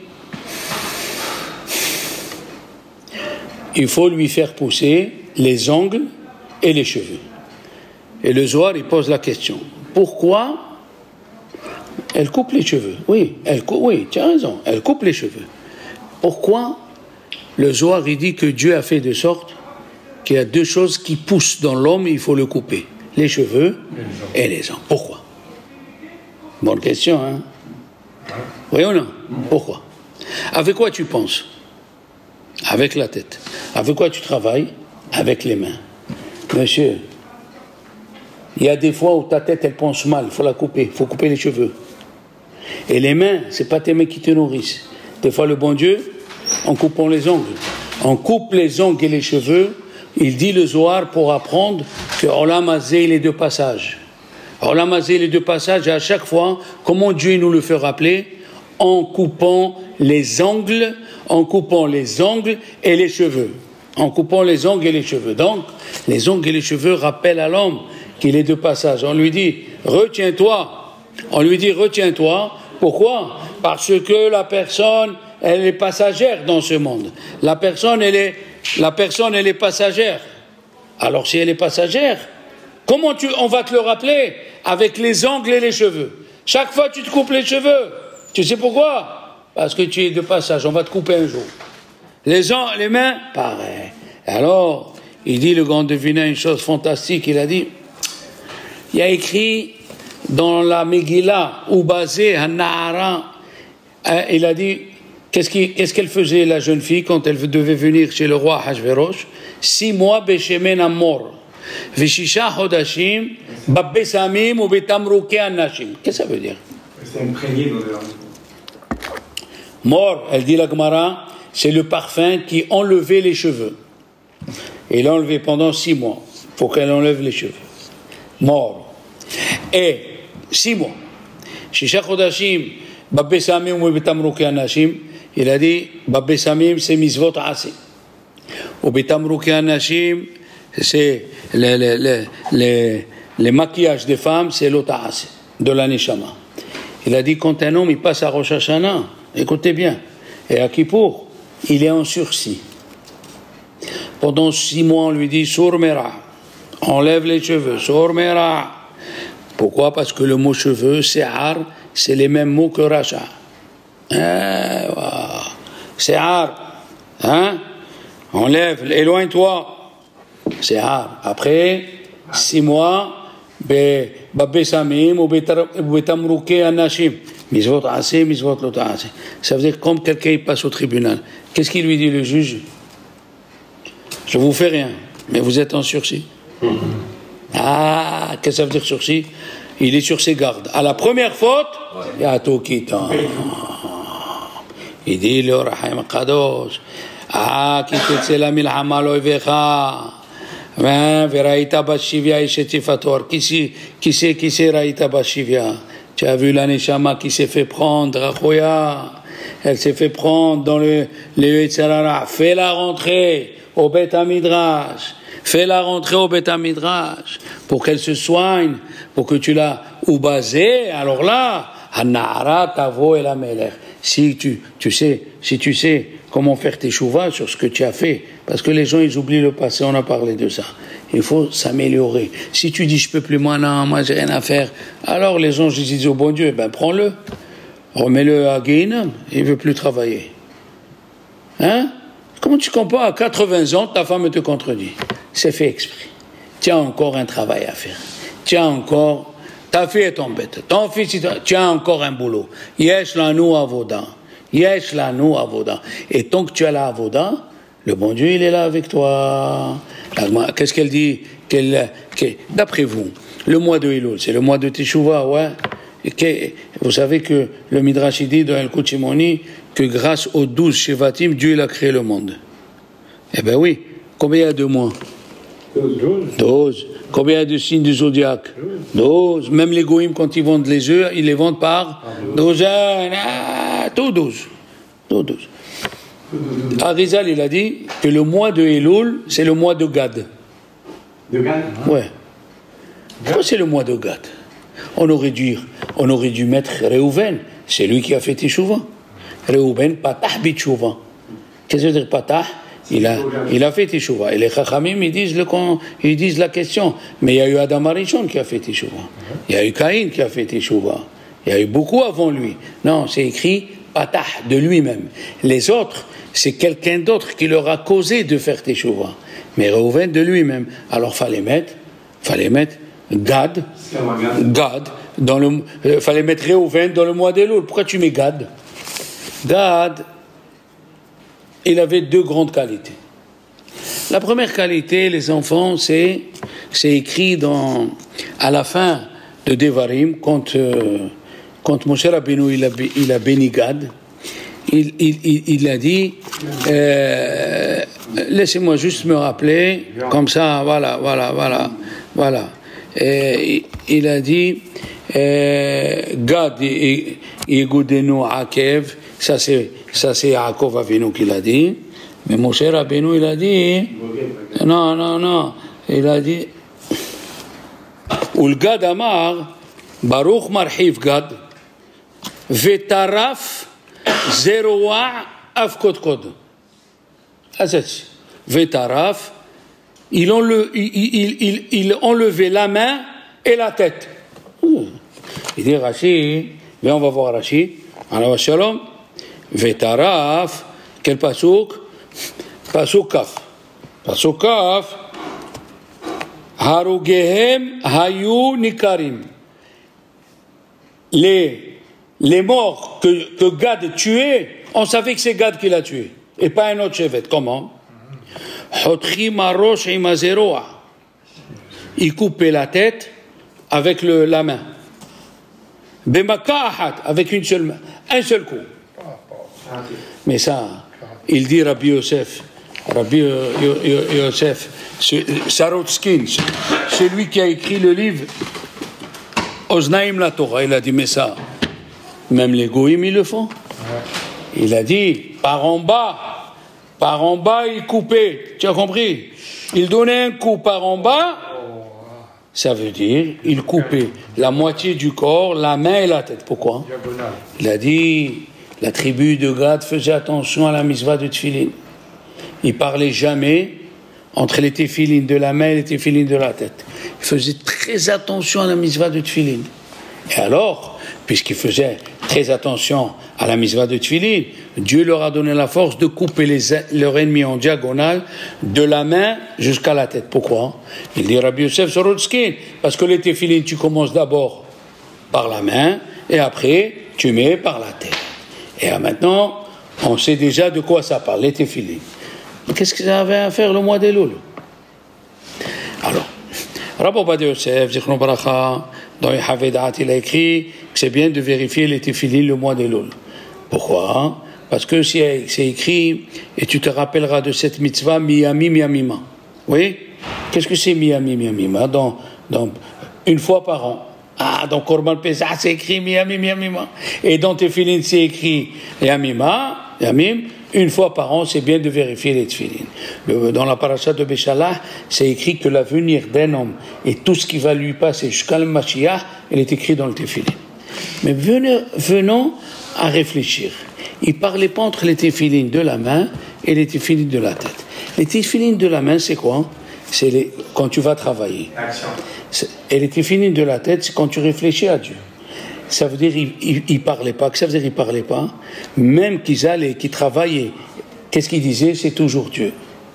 il faut lui faire pousser les ongles et les cheveux. Et le Zohar, il pose la question. Pourquoi elle coupe les cheveux? Oui, elle coupe, oui, tu as raison, elle coupe les cheveux. Pourquoi le Zohar, il dit que Dieu a fait de sorte qu'il y a deux choses qui poussent dans l'homme, il faut le couper. Les cheveux et les ongles. Pourquoi? Bonne question, hein? Oui ou non? Pourquoi? Avec quoi tu penses? Avec la tête. Avec quoi tu travailles? Avec les mains. Monsieur, il y a des fois où ta tête, elle pense mal, il faut la couper, il faut couper les cheveux. Et les mains, c'est pas tes mains qui te nourrissent. Des fois, le bon Dieu, en coupant les ongles, on coupe les ongles et les cheveux, il dit le Zohar pour apprendre que Olam Hazé, il est de passage. Olam Hazé, il est de passage, et à chaque fois, comment Dieu nous le fait rappeler? En coupant les ongles, en coupant les ongles et les cheveux. En coupant les ongles et les cheveux. Donc, les ongles et les cheveux rappellent à l'homme qu'il est de passage. On lui dit, retiens-toi. On lui dit, retiens-toi. Pourquoi? Parce que la personne, elle est passagère dans ce monde. La personne, elle est, la personne, elle est passagère. Alors, si elle est passagère, comment tu, on va te le rappeler? Avec les ongles et les cheveux. Chaque fois, tu te coupes les cheveux. Tu sais pourquoi? Parce que tu es de passage. On va te couper un jour. Les, ongles, les mains, pareil. Alors, il dit, le grand devinant, une chose fantastique. Il a dit, il y a écrit dans la Megillah, ou basé Hana'ara, il a dit, qu'est-ce, qui, qu'est-ce qu'elle faisait, la jeune fille, quand elle devait venir chez le roi Hachvérosh? Six mois, Beshemen Amor. Vishisha Hodashim, Babbesamim ou Betamrouke Anashim. Qu'est-ce que ça veut dire?
C'est imprégné d'odeur.
Mort, elle dit la Gemara, c'est le parfum qui enlevait les cheveux. Et il l'a enlevé pendant six mois. Il faut qu'elle enlève les cheveux. Mort. Et six mois. Shisha Chodashim, Babbe Samim ou Betamrouke Anashim, il a dit, Babbe Samim, c'est Mizvot Asi. Ou Betamrouke Anashim, c'est les, les, les, les, les maquillages des femmes, c'est l'Ota Asi, de la Neshama. Il a dit, quand un homme il passe à Rosh Hashanah, écoutez bien, et à Kippour, il est en sursis. Pendant six mois, on lui dit Sourmera, enlève les cheveux, Sourmera. Pourquoi? Parce que le mot cheveux, Se'ar, c'est les mêmes mots que Racha. Hein, Se'ar, hein? Enlève, éloigne-toi. Se'ar. Après six mois, Babbe Samim ou Betamrouke Anashim. Mizvot Assez, Mizvot Lota Assez. Ça veut dire comme quelqu'un passe au tribunal. Qu'est-ce qu'il lui dit le juge? Je vous fais rien, mais vous êtes en sursis. Mm-hmm. Ah, qu'est-ce que ça veut dire sursis? Il est sur ses gardes. À la première faute, il y a tout qui tombe. Il dit le Rahim Kadosh. Ah, qui te la milhama loivecha. Veraïta Bashivia et Shetifator. Qui c'est, qui c'est, qui c'est Raïta Bashivia? Tu as vu la Neshama qui s'est fait prendre à Khoya. Elle s'est fait prendre dans le, le Yetzirara. Fais-la rentrer au Beth Midrash. Fais-la rentrer au Beth Midrash pour qu'elle se soigne, pour que tu la oubazé. Alors là, Hana'ara Tavo et la Melech. Si tu, tu sais, si tu sais comment faire tes chouvas sur ce que tu as fait, parce que les gens ils oublient le passé, on a parlé de ça. Il faut s'améliorer. Si tu dis je peux plus, moi non, moi j'ai rien à faire, alors les gens je dis au bon Dieu, ben prends-le, remets-le à Guéhinam, il veut plus travailler. Hein? Comment tu comprends à quatre-vingts ans, ta femme te contredit? C'est fait exprès. Tu as encore un travail à faire. Tu as encore, ta fille est tombette, ton fils, tu as encore un boulot. Yesh lanu avoda. Yesh lanu avoda. Et tant que tu as la avoda, le bon Dieu, il est là avec toi. Qu'est-ce qu'elle dit? Qu'elle, qu'elle, d'après vous, le mois de Elul, c'est le mois de Teshuvah, ouais. Et vous savez que le Midrash dit dans El Kuchimoni que grâce aux douze Shevatim, Dieu il a créé le monde. Eh bien oui. Combien il y a de mois? douze. Combien il y a de signes du zodiaque? douze. Même les goïms, quand ils vendent les œufs, ils les vendent par douzaine. Ah, tout douze. Tout douze. Arizal, il a dit que le mois de Elul, c'est le mois de Gad.
De Gad?
Ouais. Pourquoi c'est le mois de Gad? On aurait dû, on aurait dû mettre Reuven, c'est lui qui a fait Teshuvah. Reuven, Patah B'Teshuvah. Qu'est-ce que ça veut dire Patah? Il a, il a fait Teshuvah. Et les Chachamim, ils disent, le, ils disent la question. Mais il y a eu Adam Arishon qui a fait Teshuvah. Il y a eu Caïn qui a fait Teshuvah. Il y a eu beaucoup avant lui. Non, c'est écrit Patah, de lui-même. Les autres, c'est quelqu'un d'autre qui leur a causé de faire Teshuvah. Mais Reuven de lui-même. Alors, fallait mettre, fallait mettre Gad, Gad, dans le, euh, fallait mettre Reuven dans le mois d'Elul. Pourquoi tu mets Gad? Gad, il avait deux grandes qualités. La première qualité, les enfants, c'est, c'est écrit dans, à la fin de Devarim, quand, euh, quand Moshe Rabbeinu, il a, il a béni Gad, il, il, il, il a dit, euh, laissez-moi juste me rappeler, comme ça, voilà, voilà, voilà, voilà. Et il a dit, euh, Gad Yegoudenu Akev, ça c'est, ça c'est Yaakov Avinu qui l'a dit, mais Moshe Rabbeinu il a dit, non, non, non, il a dit, Ul Gad Amar, Baruch Marhiv Gad, Vetaraf Zeroa Avkot Kod. Vetaraf, il, enle, il, il, il, il enlevait la main et la tête. Ouh. Il dit Rashi, viens on va voir Rashi. Alors Shalom, Vetaraf, quel pasouk? Pasouk Kaf. Pasouk Kaf, Harugehem Hayu Nikarim. Les, les morts que, que Gad tuait, on savait que c'est Gad qui l'a tué, et pas un autre chevet. Comment? Il coupait la tête avec le, la main. Bemakahat, avec une seule main, un seul coup. Mais ça, il dit Rabbi Yosef, Rabbi Yosef, Sarotskin, celui qui a écrit le livre Oznaim la Torah, il a dit, mais ça, même les goïms, ils le font. Il a dit, par en bas, par en bas, il coupait. Tu as compris? Il donnait un coup par en bas, ça veut dire, il coupait la moitié du corps, la main et la tête. Pourquoi? Il a dit, la tribu de Gad faisait attention à la misva de Tfilin. Il parlait jamais entre les téfilines de la main et les téfilines de la tête. Il faisait très attention à la misva de Tfilin. Et alors, puisqu'il faisait très attention à la misva de Tfilin, Dieu leur a donné la force de couper les, leurs ennemis en diagonale de la main jusqu'à la tête. Pourquoi? Il dit Rabbi Yosef Sorotskin, parce que les téfilines, tu commences d'abord par la main et après tu mets par la tête. Et maintenant, on sait déjà de quoi ça parle, les téfilines. Qu'est-ce que ça avait à faire le mois d'Elul? Alors, Rabbi Ovadia Yosef, Zichron Baracha, dans les Havedat, il a écrit que c'est bien de vérifier les téfilines le mois d'Elul. Pourquoi? Parce que c'est écrit, et tu te rappelleras de cette mitzvah, Miyami Miyamima. Oui? Qu'est-ce que c'est Miyami Miyamima? Dans, dans, une fois par an. Ah, dans Korban Pesach, c'est écrit Miyami Miyamima. Et dans Tefilin, c'est écrit Yamima, Yamim. Une fois par an, c'est bien de vérifier les tefilines. Dans la paracha de Béchalah, c'est écrit que l'avenir d'un homme et tout ce qui va lui passer jusqu'à le Mashiach, il est écrit dans le tefilin. Mais venez, venons à réfléchir. Il ne parlait pas entre les tefilines de la main et les tefilines de la tête. Les tefilines de la main, c'est quoi? C'est les, quand tu vas travailler. Et les tefilines de la tête, c'est quand tu réfléchis à Dieu. Ça veut dire qu'ils ne parlaient pas. Que ça veut dire qu'ils ne parlaient pas? Même qu'ils allaient, qu'ils travaillaient, qu'est-ce qu'ils disaient? C'est toujours Dieu.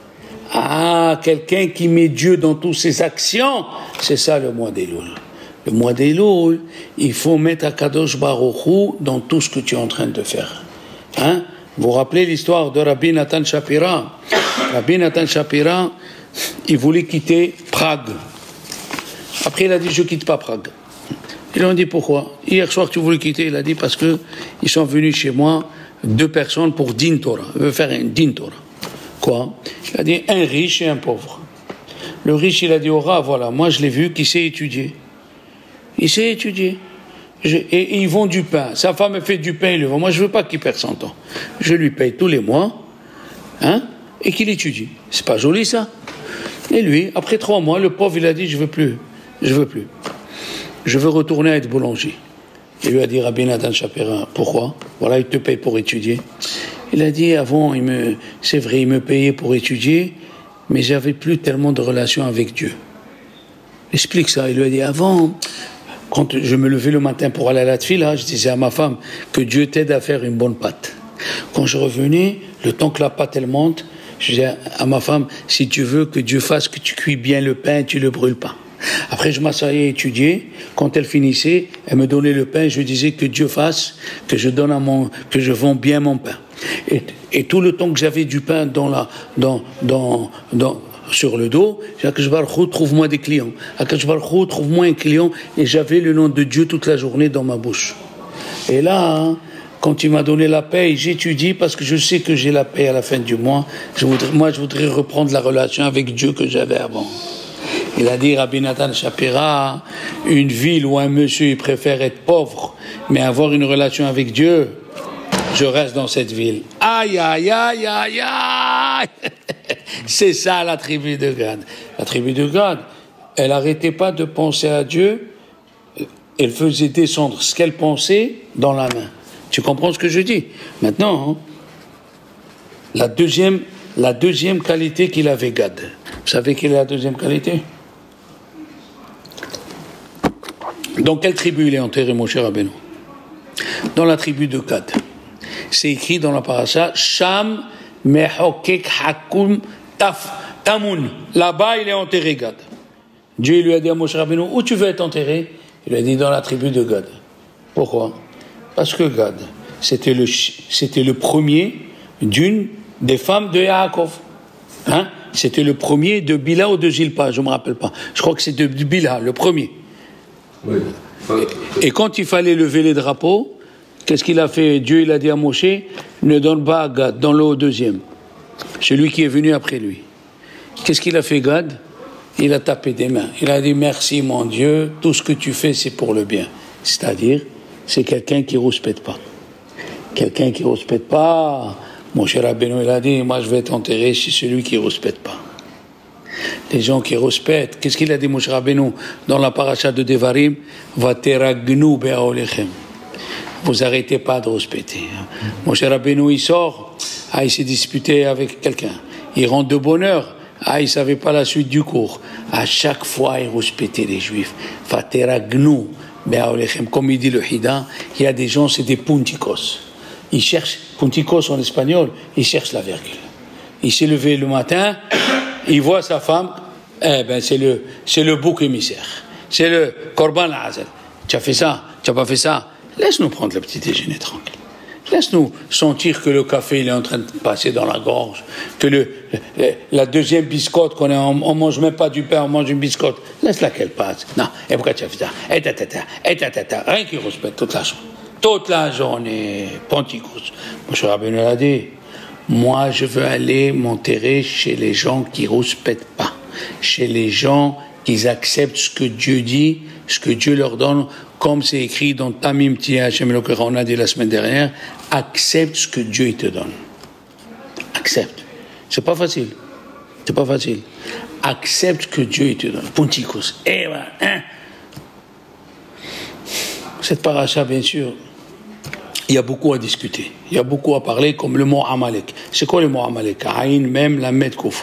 Ah, quelqu'un qui met Dieu dans toutes ses actions, c'est ça le mois d'Elul. Le mois d'Elul, il faut mettre Akadosh Baruch Hu dans tout ce que tu es en train de faire. Hein? Vous vous rappelez l'histoire de Rabbi Nathan Shapira? Rabbi Nathan Shapira, il voulait quitter Prague. Après, il a dit, je ne quitte pas Prague. Ils lui ont dit pourquoi? Hier soir tu voulais quitter, il a dit parce que ils sont venus chez moi deux personnes pour din Torah, ils veulent faire un din Torah. Quoi? Il a dit un riche et un pauvre. Le riche il a dit au rat, voilà, moi je l'ai vu qui sait étudier. Il sait étudier. Je, et, et ils vendent du pain. Sa femme fait du pain, il le vend. Moi je veux pas qu'il perde son temps. Je lui paye tous les mois hein, et qu'il étudie. C'est pas joli ça? Et lui, après trois mois, le pauvre, il a dit, je veux plus, je veux plus. Je veux retourner à être boulanger. Il lui a dit, Rabbi Nathan Shapira, pourquoi? Voilà, il te paye pour étudier. Il a dit, avant, il me, c'est vrai, il me payait pour étudier, mais j'avais plus tellement de relations avec Dieu. Explique ça. Il lui a dit, avant, quand je me levais le matin pour aller à la tfila, je disais à ma femme que Dieu t'aide à faire une bonne pâte. Quand je revenais, le temps que la pâte elle monte, je disais à ma femme, si tu veux que Dieu fasse que tu cuis bien le pain, tu le brûles pas. Après, je m'asseyais à étudier. Quand elle finissait, elle me donnait le pain. Je disais que Dieu fasse que je donne à mon, que je vends bien mon pain. Et, et tout le temps que j'avais du pain dans la, dans, dans, dans, sur le dos, Akadosh Baruch Hu, trouve-moi des clients. Akadosh Baruch Hu, trouve-moi un client. Et j'avais le nom de Dieu toute la journée dans ma bouche. Et là, hein, quand il m'a donné la paix, j'étudie parce que je sais que j'ai la paix à la fin du mois. Je voudrais, moi, je voudrais reprendre la relation avec Dieu que j'avais avant. Il a dit, Rabbi Nathan Shapira, une ville où un monsieur il préfère être pauvre, mais avoir une relation avec Dieu, je reste dans cette ville. Aïe, aïe, aïe, aïe, aïe. C'est ça la tribu de Gad. La tribu de Gad, elle n'arrêtait pas de penser à Dieu, elle faisait descendre ce qu'elle pensait dans la main. Tu comprends ce que je dis? Maintenant, hein, la deuxième, la deuxième qualité qu'il avait Gad. Vous savez quelle est la deuxième qualité? Dans quelle tribu il est enterré, mon cher Rabbeinu? Dans la tribu de Gad. C'est écrit dans la parasha, Sham mehokek hakum taf tamun. Là-bas, il est enterré, Gad. Dieu lui a dit à Moshe Rabbeinu, où tu veux être enterré? Il lui a dit dans la tribu de Gad. Pourquoi? Parce que Gad, c'était le, c'était le premier d'une des femmes de Yaakov. Hein? C'était le premier de Bila ou de Zilpa, je ne me rappelle pas. Je crois que c'est de Bila, le premier.
Oui.
Et, et quand il fallait lever les drapeaux, qu'est-ce qu'il a fait? Dieu, il a dit à Moshe, ne donne pas à Gad, donne-le au deuxième. Celui qui est venu après lui. Qu'est-ce qu'il a fait, Gad? Il a tapé des mains. Il a dit, merci mon Dieu, tout ce que tu fais, c'est pour le bien. C'est-à-dire, c'est quelqu'un qui ne rouspète pas. Quelqu'un qui ne rouspète pas. Mon cher Rabbeinu, il a dit, moi je vais t'enterrer chez celui qui ne rouspète pas. Les gens qui rouspètent, qu'est-ce qu'il a dit, mon cher Rabbeinu, dans la paracha de Devarim? Vateragnu be'aolechem. Vous arrêtez pas de rouspéter. Mon cher Rabbeinu, il sort, ah, il s'est disputé avec quelqu'un. Il rentre de bonne heure, ah, il ne savait pas la suite du cours. À chaque fois, il rouspétait les Juifs. Vateragnu be'aolechem. Comme il dit le Hida, il y a des gens, c'est des puntikos. Il cherche, puntikos en espagnol, il cherche la virgule. Il s'est levé le matin, il voit sa femme, eh ben c'est le, c'est le bouc émissaire. C'est le korban l'azal. Tu as fait ça, tu n'as pas fait ça. Laisse-nous prendre le petit déjeuner tranquille. Laisse-nous sentir que le café il est en train de passer dans la gorge, que le, le la deuxième biscotte qu'on est, on, on mange même pas du pain, on mange une biscotte. Laisse-la qu'elle passe. Non, et pourquoi tu as fait ça? Et tatata, et tatata, rien qui respecte toute la journée. Toute la journée, Pentecoste. Mon cher Rabbeinu a dit, moi je veux aller m'enterrer chez les gens qui ne rouspètent pas, chez les gens qui acceptent ce que Dieu dit, ce que Dieu leur donne, comme c'est écrit dans Tamim Tia Hashem Elokecha, on a dit la semaine dernière, accepte ce que Dieu te donne. Accepte. C'est pas facile. C'est pas facile. Accepte ce que Dieu te donne. Pentecoste. Eh ben, hein. Cette paracha, bien sûr, il y a beaucoup à discuter. Il y a beaucoup à parler, comme le mot Amalek. C'est quoi le mot Amalek? Aïn, même, la med kouf.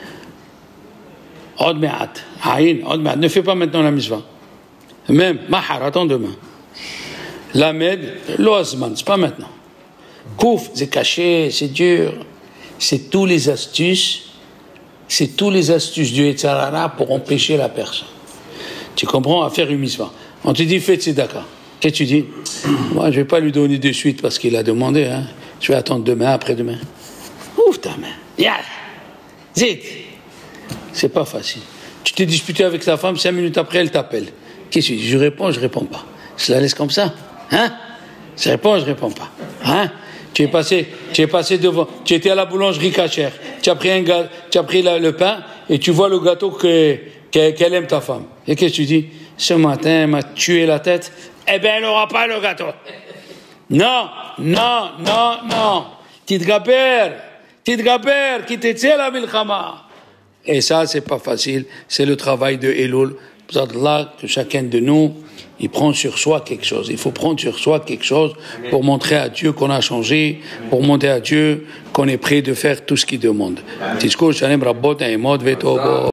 Od me'at. Aïn, od me'at. Ne fais pas maintenant la misva. Même, mahar, attends demain. La med, l'oazman, c'est pas maintenant. Kouf, c'est caché, c'est dur. C'est tous les astuces, c'est tous les astuces du Yetzirah pour empêcher la personne. Tu comprends? À faire une misva. On te dit, fais tzedaka. Qu'est-ce que tu dis? Moi, je ne vais pas lui donner de suite parce qu'il a demandé. Hein. Je vais attendre demain, après-demain. Ouvre ta main. Ya. Zit. C'est pas facile. Tu t'es disputé avec ta femme, cinq minutes après, elle t'appelle. Qu'est-ce que tu dis? Je réponds, je ne réponds pas. Je la laisse comme ça. Hein? Je réponds, je ne réponds pas. Hein? Tu es passé, tu es passé devant, tu étais à la boulangerie cachère. Tu as pris, un ga, tu as pris la, le pain et tu vois le gâteau que, que, qu'elle aime ta femme. Et qu'est-ce que tu dis? Ce matin, elle m'a tué la tête. Eh bien, elle n'aura pas le gâteau. Non, non, non, non. Titgaber, Tidgaber, qui t'étient la milchama. Et ça, c'est pas facile. C'est le travail de Elul. Là, que chacun de nous, il prend sur soi quelque chose. Il faut prendre sur soi quelque chose pour montrer à Dieu qu'on a changé, pour montrer à Dieu qu'on est prêt de faire tout ce qu'il demande.